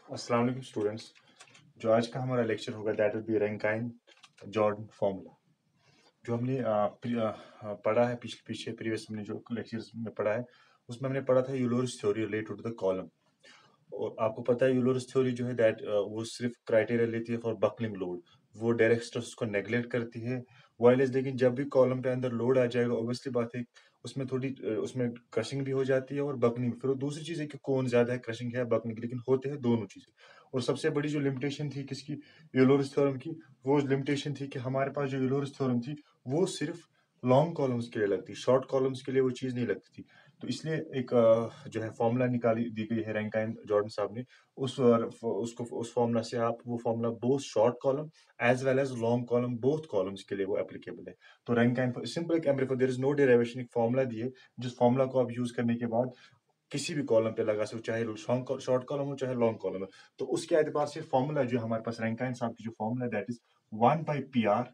अस्सलाम वालेकुम स्टूडेंट्स। जो आज का हमारा लेक्चर होगा that will be Rankine Jordan formula. जो हमने पढ़ा है पीछे प्रीवियस हमने जो लेक्चर्स में पढ़ा है उसमें हमने पढ़ा था Euler's theory related to the column. और आपको पता है यूलर्स थ्योरी जो है दैट वो सिर्फ क्राइटेरिया लेती है फॉर बकलिंग लोड। वो डायरेक्ट स्ट्रेस को नेग्लेक्ट करती है वाइलेस। लेकिन जब भी कॉलम पे अंदर लोड आ जाएगा ऑब्वियसली बात है उसमें थोड़ी उसमें क्रशिंग भी हो जाती है और बकलिंग। फिर वो दूसरी चीज है कि कौन ज्यादा है, क्रशिंग है बकलिंग, लेकिन होते हैं दोनों चीजें। और सबसे बड़ी जो लिमिटेशन थी किसकी, यूलर्स थ्योरम की, वो लिमिटेशन थी कि हमारे पास जो यूलर्स थ्योरम थी वो सिर्फ लॉन्ग कॉलम्स के लिए लगती, शॉर्ट कॉलम्स के लिए वो चीज नहीं लगती थी। तो इसलिए एक जो है फॉर्मूला निकाली दी गई है रैंकाइन जॉर्डन साहब ने। उसको उस फॉर्मूला से आप वो formula both short column as well as long column both columns के लिए वो एप्लीकेबल है। तो रैंकाइन सिंपल एक amplifier, there is no derivation, एक फॉर्मूला दिए जिस फॉर्मूला को आप यूज करने के बाद किसी भी कॉलम पे लगा सकते हो, चाहे शॉर्ट कॉलम हो चाहे लॉन्ग कॉलम हो। तो उसके एतबार से फॉर्मूला जो हमारे पास रैंकाइन साहब की जो formula that is 1/PR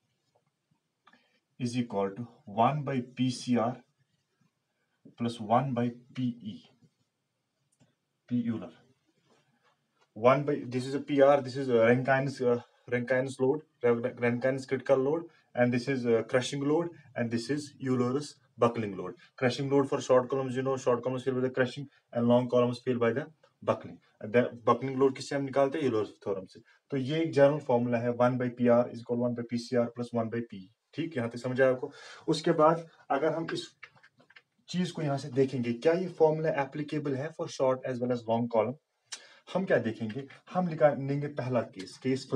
is equal to 1/PCR plus 1/PE, P Euler. 1/, this is a PR, this is Rankines load, Rankines critical load, and this is crushing load, and this is Euler's buckling load. Crushing load for short columns, short columns fail by the crushing and long columns fail by the buckling. Buckling load किससे हम निकालते हैं, Euler's theorem से। तो ये एक general formula है 1/PR is equal 1/PCR plus 1/P। ठीक, यहाँ तक समझ आया आपको। उसके बाद अगर हम इस चीज को यहाँ से देखेंगे, क्या ये फॉर्मूला एप्लीकेबल है for short as well as long column, हम क्या देखेंगे, हम निकालेंगे पहला case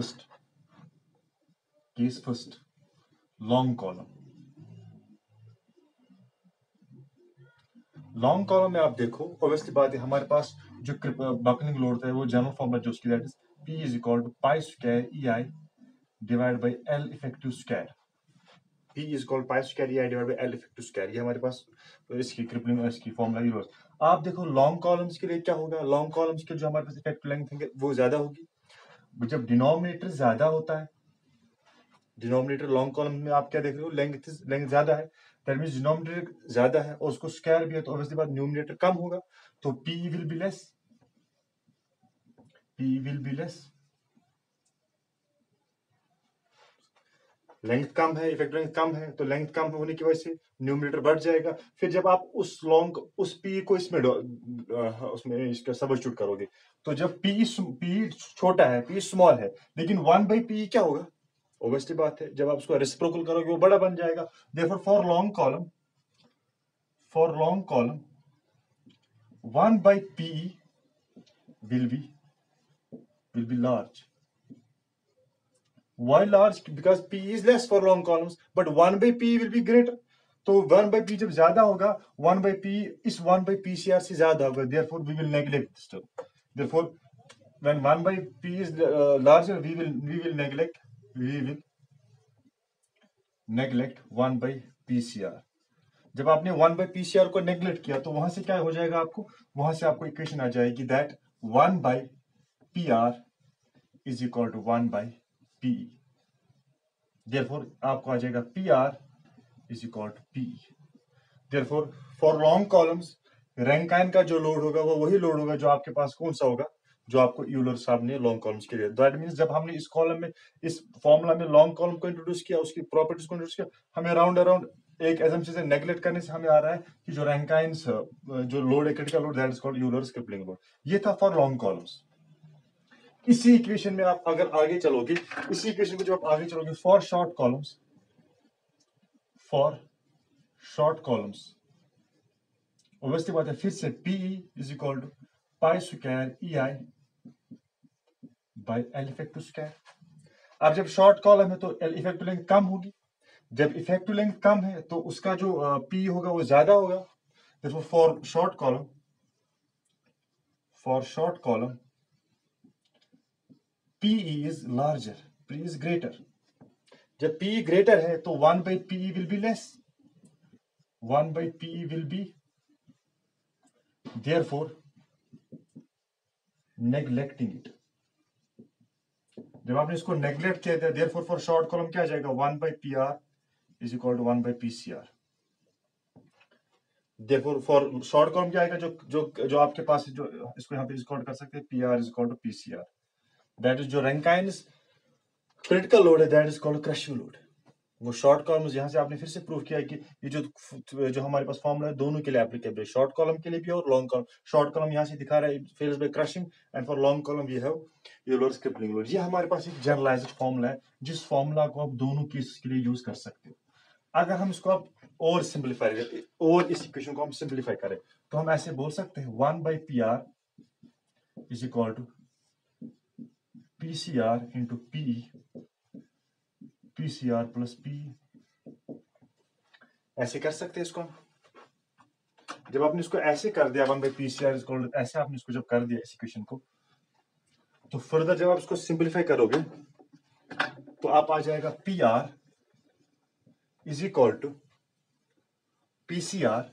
first long column. Long column में आप देखो ऑब्वियसली बात है हमारे पास जो बकलिंग लोड है वो जनरल फॉर्मूला जो उसकी that is P is equal to pi square EI divide by L effective square. P is equal pi square EI divide by L effective square, ये हमारे पास इसकी क्रिपलिंग इसकी फॉर्मूला यूज। आप देखो लॉन्ग कॉलम्स के लिए क्या होगा, लॉन्ग कॉलम्स के जो हमारे पास इफेक्टिव लेंथ है वो ज्यादा होगी। जब डिनोमिनेटर ज्यादा होता है, डिनोमिनेटर लॉन्ग कॉलम में आप क्या देख रहे हो, लेंथ ज्यादा है, दैट मींस डिनोमिनेटर ज्यादा है और उसको स्क्वायर भी है तो ऑब्वियसली बात न्यूमरेटर कम होगा, तो P will be less, P will be less. Length कम है, इफेक्टिव लेंथ कम है, तो लेंथ कम होने की वजह से न्यूमरेटर बढ़ जाएगा। फिर जब आप उस P को इसमें उसमें इसका सब्स्टिट्यूट करोगे, तो जब P छोटा है, P स्मॉल है, लेकिन 1/P क्या होगा, ऑब्वियसली बात है जब आप उसको रेसिप्रोकल करोगे वो बड़ा बन जाएगा। Therefore for long column 1/P will be large. Why large? Because P is less for long columns, but 1/P will be greater. तो 1/P जब ज्यादा होगा 1/P इस 1/PCR से ज्यादा होगा, therefore we will neglect this term. Therefore when 1/P is larger we will neglect 1/PCR. जब आपने 1/PCR को नेग्लेक्ट किया तो वहां से क्या हो जाएगा, आपको वहां से आपको इक्वेशन आ जाएगी that 1/PR is equal to 1/PE। Therefore आपको आ जाएगा PR is equal to PE। Therefore for long columns Rankine का जो लोड होगा वो वही लोड होगा जो आपके पास कौन सा होगा, जो आपको यूलर साहब ने लॉन्ग कॉलम्स के लिए। दैट मींस जब हमने इस कॉलम में इस फॉर्मूला में लॉन्ग कॉलम को इंट्रोड्यूस किया, उसकी प्रॉपर्टीज को इंट्रोड्यूस किया, हमें अराउंड एक assumption से नेग्लेक्ट करने से हमें आ रहा है कि जो रैंकाइंस जो लोड है, critical load, that is called Euler's crippling load. ये था फॉर लॉन्ग कॉलम्स। इसी इक्वेशन में आप अगर आगे चलोगे, इसी इक्वेशन में जो आप आगे चलोगे फॉर शॉर्ट कॉलम्स ऑब्वियसली बात है फिर से PE is equal to pi square EI by L effective square. अब जब शॉर्ट कॉलम है तो L इफेक्टिव लेंथ कम होगी, जब इफेक्टिव लेंथ कम है तो उसका जो P होगा वो ज्यादा होगा। देखो for short column PE is larger, P is greater. जब PE ग्रेटर है तो 1/PE will be less, 1/PE will be, therefore neglecting it। जब आपने इसको नेग्लेक्ट किया था therefore फॉर शॉर्ट कॉलम क्या आ जाएगा, 1/PR is equal to 1/PCR। Therefore for short column क्या आएगा, जो जो जो आपके पास है, जो इसको यहाँ पे रिकॉर्ड कर सकते हैं, PR is equal to PCR, that is जो रैंकाइन्स क्रिटिकल लोड है, that is called crushing load. वो शॉर्ट कॉलम यहाँ से आपने फिर से प्रूव किया कि ये जो हमारे पास फॉर्मूला है दोनों के लिए एप्लीकेबल है, शॉर्ट कॉलम के लिए भी और लॉन्ग कॉलम। शॉर्ट कॉलम यहाँ से दिखा रहा है fails by crushing, and for long column we have Euler's crippling load. ये हमारे पास एक जनरलाइज्ड फॉर्मूला है जिस फॉर्मूला को आप दोनों केस के लिए यूज कर सकते हो। अगर हम इसको आप और सिंप्लीफाई करें, और इस इक्वेशन को हम सिंप्लीफाई करें, तो हम ऐसे बोल सकते हैं 1/PR is equal to PCR into PE, PCR plus PE। ऐसे कर सकते हैं इसको हम। जब आपने इसको ऐसे कर दिया 1/PCR इज इक्वल टू, ऐसे आपने इसको जब कर दिया इस इक्वेशन को, तो फर्दर जब आप इसको सिंप्लीफाई करोगे तो आप आ जाएगा PR is equal to PCR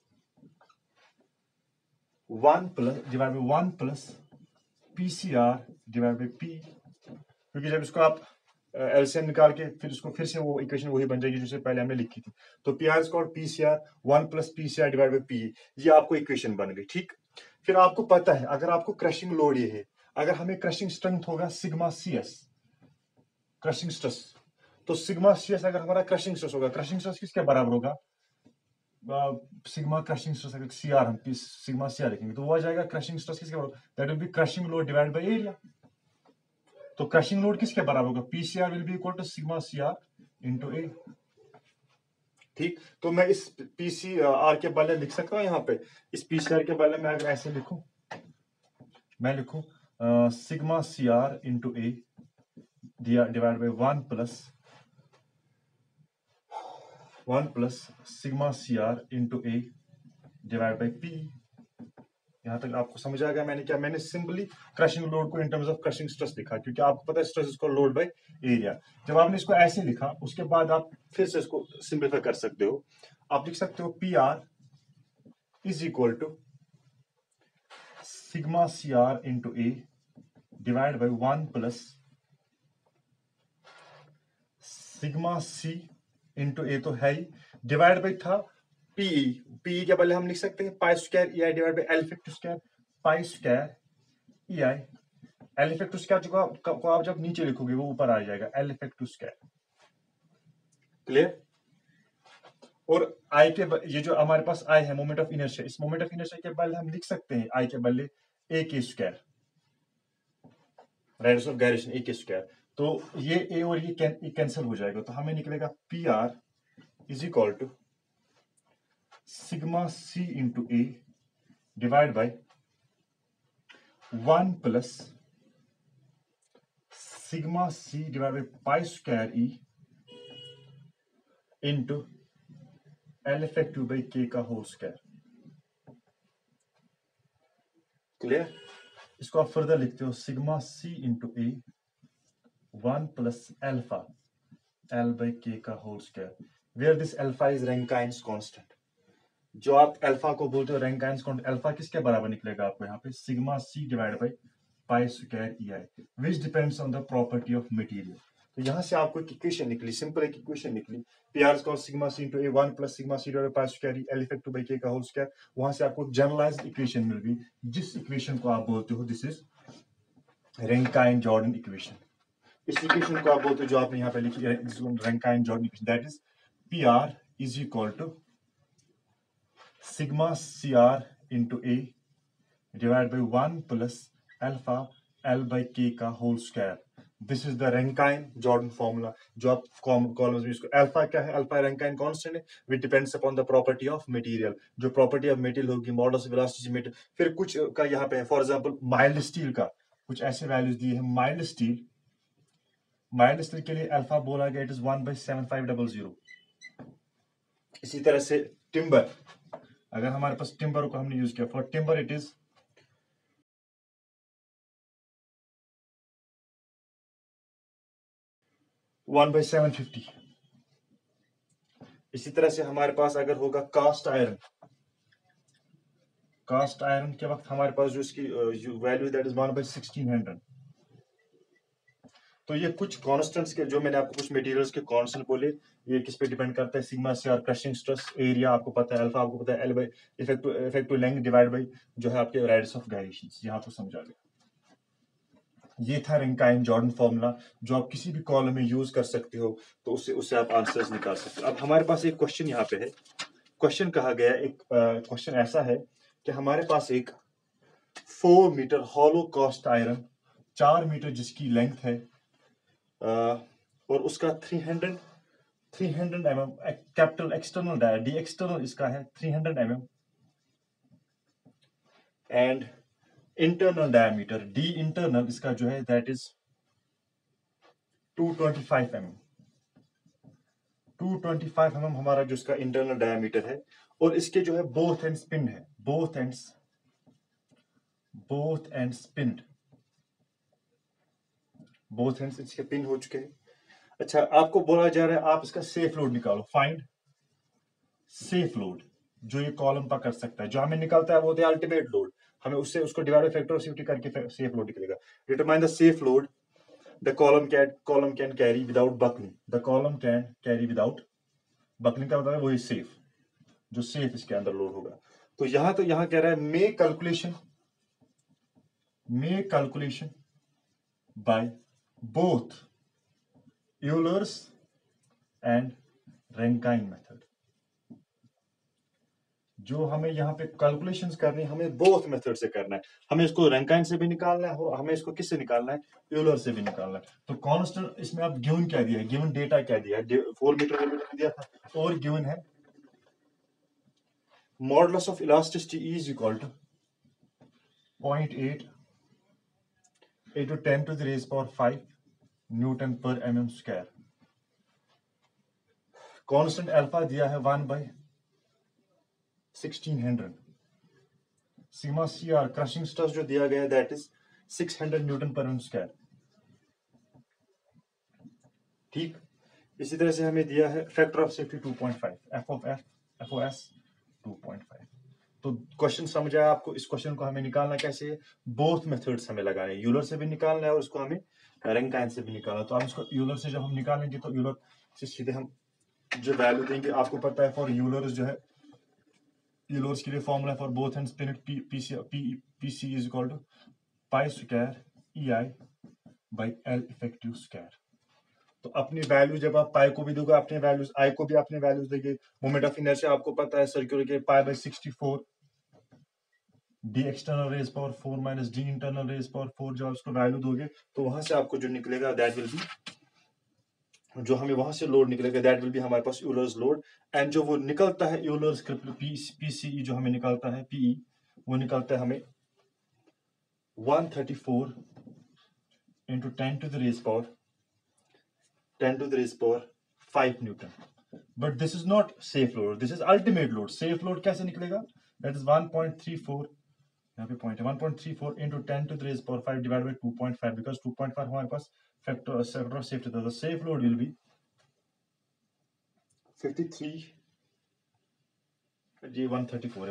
1 plus PCR divide by P, क्योंकि जब इसको आप एलसीएम निकाल के फिर उसको फिर से वो इक्वेशन वही बन जाएगी जिसे पहले हमने लिखी थी। तो PR is equal to PCR 1 plus PCR divide by P, ये आपको इक्वेशन बन गई। ठीक, फिर आपको पता है अगर आपको क्रशिंग लोड ये है, अगर हमें क्रशिंग स्ट्रेंथ होगा सिग्मा CS क्रशिंग स्ट्रेस, तो सिग्मा CS अगर हमारा क्रशिंग स्ट्रेस होगा, क्रशिंग स्ट्रेस किसके बराबर होगा, सिग्मा क्रशिंग स्ट्रेस, अगर CR हम सिग्मा CR लिखेंगे तो वो आ जाएगा क्रशिंग स्ट्रेस किसके बराबर, that will be crushing load divide by area. तो क्रशिंग लोड किसके बराबर होगा, PCR will be equal to sigma CR into A। ठीक, तो मैं इस PCR के बदले लिख सकता हूं यहाँ पे, इस PCR के बदले मैं अगर ऐसे लिखूं, मैं लिखूं sigma CR into A divide by 1 plus sigma CR into A divide by P। यहाँ तक आपको समझ आ गया मैंने क्या, मैंने सिंपली क्रशिंग लोड को in terms of crushing stress लिखा, क्योंकि आपको पता है स्ट्रेस इसको लोड बाय एरिया। जब आपने इसको ऐसे लिखा उसके बाद आप फिर से इसको सिंप्लीफाई कर सकते हो, आप लिख सकते हो PR is equal to sigma CR into A divide by 1 plus sigma C into A, तो है ही, डिवाइड बाय था PE के बदले हम लिख सकते हैं pi square EI divide by L factor square, pi square EI L effective square को आप जब नीचे लिखोगे वो ऊपर आ जाएगा L इफेक्टिव स्क्वायर। क्लियर। और I के ये जो हमारे पास I है मोमेंट ऑफ इनर्शिया, इस मोमेंट ऑफ इनर्शिया के बदले हम लिख सकते हैं I के बदले A के square, radius of gyration A के स्क्वायर। तो ये A और ये कैंसिल हो जाएगा, तो हमें निकलेगा PR is equal to sigma C into A divide by 1 plus sigma C divide by pi square E into L effective by K का होल स्क्वायर। क्लियर। इसको आप फर्दर लिखते हो sigma C into A 1 plus alpha L by K का whole square, where this alpha is Rankine's constant. जो आप alpha को बोलते हो रैंकाइन्स कांस्टेंट, अल्फा किसके बराबर निकलेगा आपको यहाँ पे, sigma C divide by pi square EI, which depends on the property of material. तो यहाँ से आपको एक इक्वेशन निकली, सिंपल एक इक्वेशन निकली, PR equal sigma C into A 1 plus sigma C divide by pi square L effective by K का whole square. वहां से आपको जनरलाइज्ड इक्वेशन मिल गई, जिस इक्वेशन को आप बोलते हो this is Rankine Jordan equation. इस इक्वेशन को आप बोलते हो जो आपने यहाँ पे लिखी है Rankine Jordan equation, that is PR is equal to sigma CR into A divide by 1 plus alpha L by K का whole square. This is the Rankine Jordan formula. जो आप कॉलम्स में इसको, अल्फा क्या है, अल्फा रैंकाइन कांस्टेंट है, which depends upon the property of material. जो property of material होगी, मॉडल्स वेलोसिटी मटेरियल, फिर कुछ का यहाँ पे फॉर एग्जांपल माइल्ड स्टील का कुछ ऐसे वैल्यूज दिए हैं। माइल्ड स्टील के लिए अल्फा बोला गया इट इज 1/7500। इसी तरह से टिम्बर, अगर हमारे पास टिम्बर को हमने यूज किया, फॉर टिम्बर इट इज 1/750। इसी तरह से हमारे पास अगर होगा कास्ट आयरन के वक्त हमारे पास जो इसकी वैल्यू दैट इज 1/1600। तो ये कुछ कॉन्स्टेंट्स के जो मैंने आपको कुछ मटेरियल्स के कॉन्स्टेंट बोले, ये किस पे डिपेंड करता है, sigma CR crushing stress, area आपको पता है, अल्फा आपको पता है, L by effective length divide by जो है आपके रेडियस ऑफ गायरेशंस। यहाँ तो समझा गया। ये था रैंकाइन जॉर्डन फॉर्मूला जो आप किसी भी कॉलम में यूज कर सकते हो, तो उससे आप आंसर्स निकाल सकते हो। अब हमारे पास एक क्वेश्चन यहाँ पे है। क्वेश्चन कहा गया, एक क्वेश्चन ऐसा है कि हमारे पास एक 4 metre hollow cast iron, 4 metre जिसकी लेंथ है, और उसका 300 mm capital external dia, D external इसका है 300 mm and internal diameter D internal इसका जो है दैट इज 225 mm। 225 mm हमारा जो इसका इंटरनल डायमीटर है, और इसके जो है बोथ एंड्स पिन है, both ends pin, both ends इसके पिन हो चुके हैं। अच्छा, आपको बोला जा रहा है आप इसका सेफ लोड निकालो, फाइंड सेफ लोड जो ये कॉलम पर कर सकता है। जो हमें निकलता है वो होता है अल्टीमेट लोड, हमें उससे उसको डिवाइड फैक्टर ऑफ सेफ्टी करके सेफ लोड निकलेगा। Determine the safe load the column can carry without buckling, the column can carry without buckling का मतलब है वही सेफ, जो सेफ इसके अंदर लोड होगा। तो यहाँ कह रहा है make calculation by both Euler's and Rankine method. जो हमें यहाँ पे कैलकुलेशंस करनी है, हमें बोथ मेथड से करना है। हमें इसको रैंकाइन से भी निकालना है और हमें इसको किससे निकालना है, यूलर से भी निकालना है। तो कांस्टेंट इसमें आप गिवन क्या दिया है, गिवन डेटा क्या दिया है, 4 मीटर दिया था, और गिवन है modulus of elasticity is equal to 0.8 into 10 to the raised power 5 newton per mm square. Constant alpha दिया है 1/1600। सिग्मा CR क्रशिंग स्ट्रेस जो दिया गया है that is 600 newton per mm square. ठीक, इसी तरह से हमें दिया है फैक्टर ऑफ सेफ्टी 2.5, FOS 2.5। तो क्वेश्चन समझ आया आपको। इस क्वेश्चन को हमें निकालना कैसे है, बोथ मेथड्स हमें लगाने, यूलर से भी निकालना है और उसको हमें रैंकाइन से भी निकालना। तो हम इसको यूलर से जब हम निकालेंगे तो यूलर से सीधे हम जो वैल्यू देंगे, आपको पता है फॉर यूलर्स जो है, यूलर्स के लिए formula for both end spin PC is equal to pi square EI by L effective square. तो अपनी वैल्यू जब आप पाई को भी दोगे अपने वैल्यूज, आई को भी अपने वैल्यूज देंगे। मोमेंट ऑफ इनर्शिया आपको पता है सर्कुलर के π/64 D external raise power 4 minus D internal raise power 4। जब उसको वैल्यू दोगे तो वहां से आपको जो निकलेगा दैट विल बी, जो हमें वहां से लोड निकलेगा दैट विल बी हमारे पास यूलर्स लोड। एंड जो वो निकलता है यूलर्स PCE जो हमें निकलता है PE, वो निकलता है हमें 134 into 10 to the raise power 5 newton. But this is not safe load, this is ultimate load. Safe load कैसे निकलेगा, दैट इज 1.34, यहाँ पे पॉइंट है 1.34 into 10 to the raise power 5 divided by 2.5, because 2.5 हमारे पास फैक्टर ऑफ सेफ्टी था। The safe load will be 53 जी 134 है,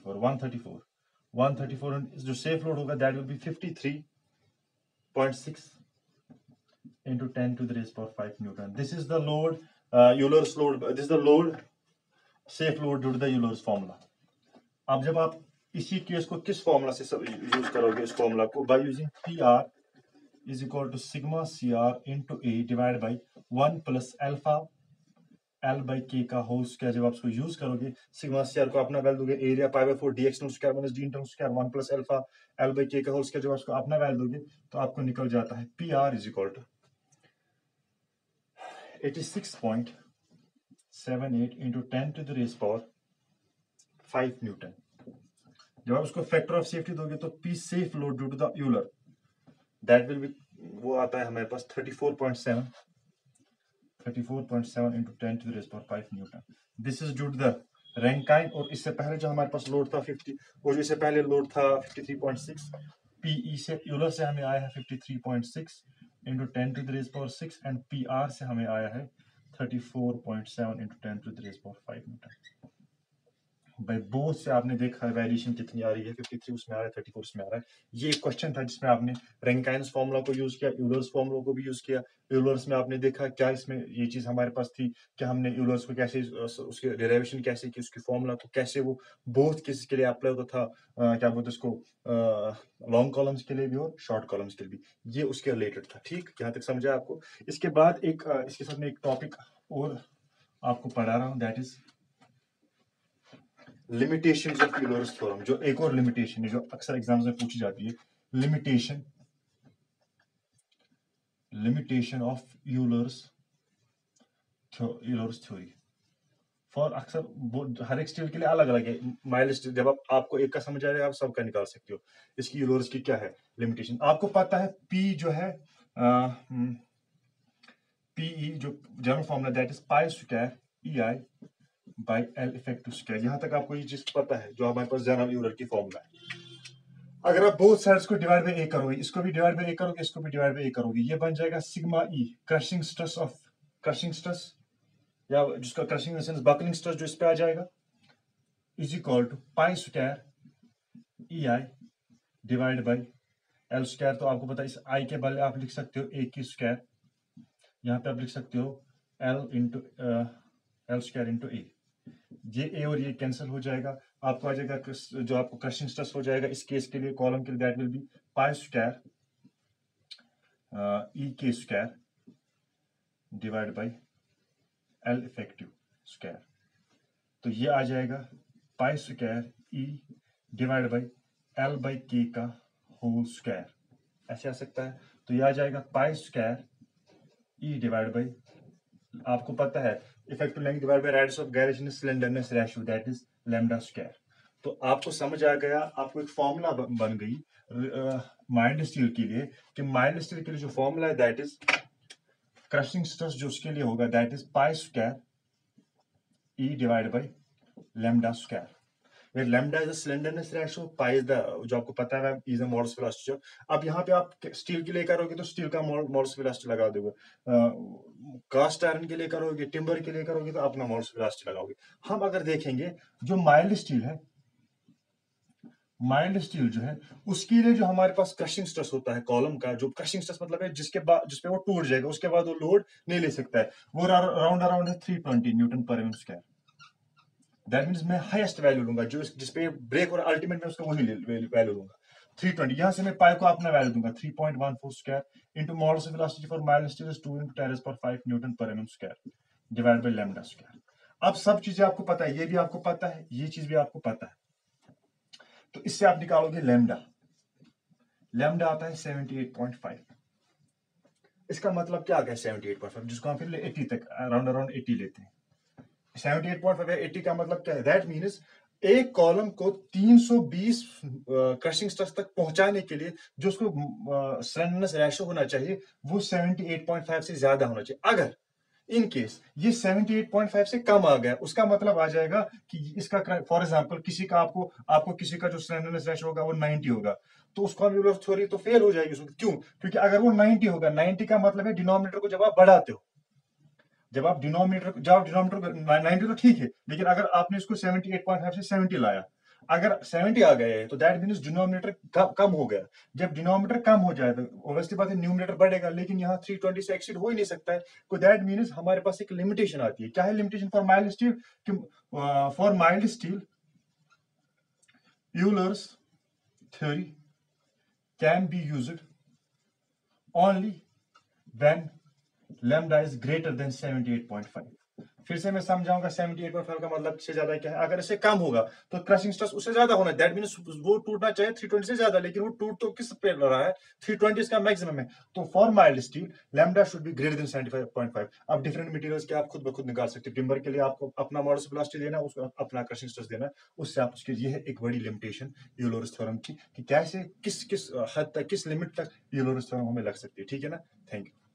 134 जो सेफ लोड होगा that will be 53.6 into 10 to the raise power 5 Newton. This is the load, Euler's load. This is the load, safe load due to the Euler's formula. अब जब आप इसी case को किस फॉर्मूला से यूज करोगे, इस फॉर्मूला को by using PR is equal to sigma CR into A divide by 1 plus alpha L by K का होल स्क्वायर। जब आप इसको यूज करोगे, सिग्मा CR को अपना वैल्यू दोगे, area π/4 D external square minus D internal square 1 plus alpha L by K का whole square. जब आप इसको अपना वैल्यू दोगे तो आपको निकल जाता है PR is equal to 86.78 into 10 to the raise power 5 newton. जब आप उसको फैक्टर ऑफ सेफ्टी दोगे तो P safe load due to the Euler that will be, वो आता है हमारे पास 34.7 into 10 to the raise power 5 newton. This is due to the Rankine. और इससे पहले जो हमारे पास लोड था 50, और इससे पहले लोड था 53.6, PE से यूलर से हमें आया है 53.6 into 10 to the raise power 6 and PR से हमें आया है 34.7 into 10 to the raise power 5 newton. भाई बोथ से आपने देखा वेरिएशन कितनी आ रही है, 53 उसमें आ रहा है, 34 उसमें आ रहा है। ये एक क्वेश्चन था जिसमें आपने रैंकाइन्स फार्मूला को यूज किया, यूलर्स फार्मूला को भी यूज किया। यूलर्स में आपने देखा क्या इसमें ये चीज हमारे पास थी कि हमने यूलर्स को कैसे उसके डेरिवेशन कैसे की, उसकी फार्मूला को कैसे वो बोथ केसेस के लिए अप्लाई होता था, क्या बोलते हैं उसको, लॉन्ग कॉलम्स के लिए भी और शॉर्ट कॉलम्स के लिए भी। ये उसके रिलेटेड था। ठीक, यहाँ तक समझा आपको। इसके बाद एक इसके साथ में एक टॉपिक और आपको पढ़ा रहा हूँ, that is limitations of Euler's theorem. जो एक और लिमिटेशन है जो अक्सर एग्जाम्स में पूछी जाती है, limitation of Euler's theory. For अक्सर हर एक स्टील के लिए अलग अलग है। माइल्ड स्टील जब आपको एक का समझ आ जाए आप सबका निकाल सकते हो। इसकी यूलर्स की क्या है लिमिटेशन, आपको पता है। पी जो है पीई जो general formula that is pi square E I by L effective square. यहां तक आपको ये चीज पता है जो हमारे पास जनरल यूलर की फॉर्मूला है। अगर आप बोथ साइड्स को डिवाइड बाय ए करोगे, इसको भी डिवाइड बाय ए करोगे, इसको भी डिवाइड बाय ए करोगे, ये बन जाएगा सिग्मा ई क्रशिंग स्ट्रेस या जिसका क्रशिंग सेंस बकलिंग स्ट्रेस जो इस पे आ जाएगा, is equal to pi square E I divide by L square. तो आपको पता है इस आई के बदले आप लिख सकते हो ए की स्क्वायर, यहाँ पे आप लिख सकते हो एल स्क्वायर इंटू ए। ये ए और ये कैंसिल हो जाएगा, आपको आ जाएगा जो आपको क्रशिंग स्ट्रेस हो जाएगा इस केस के लिए कॉलम के लिए, that will be pi square E K square divide by L effective square. तो ये आ जाएगा pi square E divide by L by K का होल स्क्वायर, ऐसे आ सकता है। तो ये आ जाएगा pi square E divide by, आपको पता है effective length divide by radius of gyration slenderness ratio that is lambda square. तो आपको समझ आ गया, आपको एक फॉर्मूला बन गई माइल्ड स्टील के लिए, कि माइल्ड स्टील के लिए जो फॉर्मूला है दैट इज क्रशिंग स्ट्रेस जो उसके लिए होगा that is pi square E divide by lambda square, where lambda is the slenderness ratio, pi is the जो आपको पता है is the Morse velocity। अब यहाँ पे आप स्टील के लिए करोगे तो स्टील का Morse velocity लगा दोगे, कास्ट आयरन के लिए करोगे, टिम्बर के लिए करोगे तो अपना Morse velocity लगाओगे। हम अगर देखेंगे जो माइल्ड स्टील है, माइल्ड स्टील जो है उसके लिए जो हमारे पास क्रशिंग स्ट्रेस होता है कॉलम का, जो क्रशिंग स्ट्रेस मतलब है जिसपे वो टूट जाएगा, उसके बाद वो लोड नहीं ले सकता है, वो अराउंड है 320 newton per m square. That means मैं हाईएस्ट वैल्यू लूंगा जो जिसपे ब्रेक और अल्टीमेट में उसका वही वैल्यू लूंगा 320। यहां से मैं पाई को अपना वैल्यू दूंगा 3.14 square into modulus of velocity for mild steel is 2 × 10⁵ newton per mm square divide by lambda square. अब सब चीजें आपको पता है, ये भी आपको पता है, ये चीज भी आपको पता है। तो इससे आप निकालोगे लैम्डा, लैम्डा आता है 78.5। इसका मतलब क्या आ गया 78.5, जिसको हम फिर 80 तक अराउंड 80 लेते हैं। 78.5 है, 80 का मतलब क्या है, दैट मीन्स एक कॉलम को 320 क्रशिंग स्ट्रेस तक पहुंचाने के लिए जो उसको स्लेंडरनेस रेशियो होना चाहिए वो 78.5 से ज्यादा होना चाहिए। अगर इन केस ये 78.5 से कम आ गया, उसका मतलब आ जाएगा कि इसका फॉर एग्जांपल किसी का आपको किसी का जो स्लेंडरनेस रेशियो होगा वो 90 होगा, तो उसका यूलर थ्योरी तो फेल हो जाएगी। क्यों? क्योंकि अगर वो 90 होगा, 90 का मतलब है डिनोमिनेटर को जब आप बढ़ाते हो, जब आप डिनोमिनेटर 90 तो ठीक है, लेकिन अगर आपने इसको 78.5 से 70 लाया, अगर 70 आ गए तो दैट मीन्स डिनोमिनेटर कम हो गया। जब डिनोमिनेटर कम हो जाए तो ऑब्वियसली बात है न्यूमिनेटर बढ़ेगा, लेकिन यहाँ 320 से एक्सीड हो ही नहीं सकता है। तो दैट मीन्स हमारे पास एक लिमिटेशन आती है। क्या है limitation for mild steel? For mild steel Euler's theory can be used only when lambda is greater than 78.5। फिर से मैं समझाऊंगा 78.5 का मतलब से ज्यादा क्या है। अगर इससे कम होगा तो क्रशिंग स्ट्रेस उससे ज्यादा होना है, दैट मींस वो टूटना चाहिए 320 से ज्यादा, लेकिन वो टूट तो किस पे रहा है, 320 इसका मैक्सिमम है। तो for mild steel lambda should be greater than 75.5। अब डिफरेंट मटेरियल्स के आप खुद ब खुद निकाल सकते हो। टिम्बर के लिए आपको अपना मॉडुलस ऑफ वेलोसिटी देना, उसको अपना क्रशिंग स्ट्रेस देना, उससे आप उसके, ये है एक बड़ी लिमिटेशन यूलर्स थ्योरम की कि कैसे किस हद तक, किस लिमिट तक यूलर्स थ्योरम हमें लग सकती है। ठीक है ना, थैंक यू।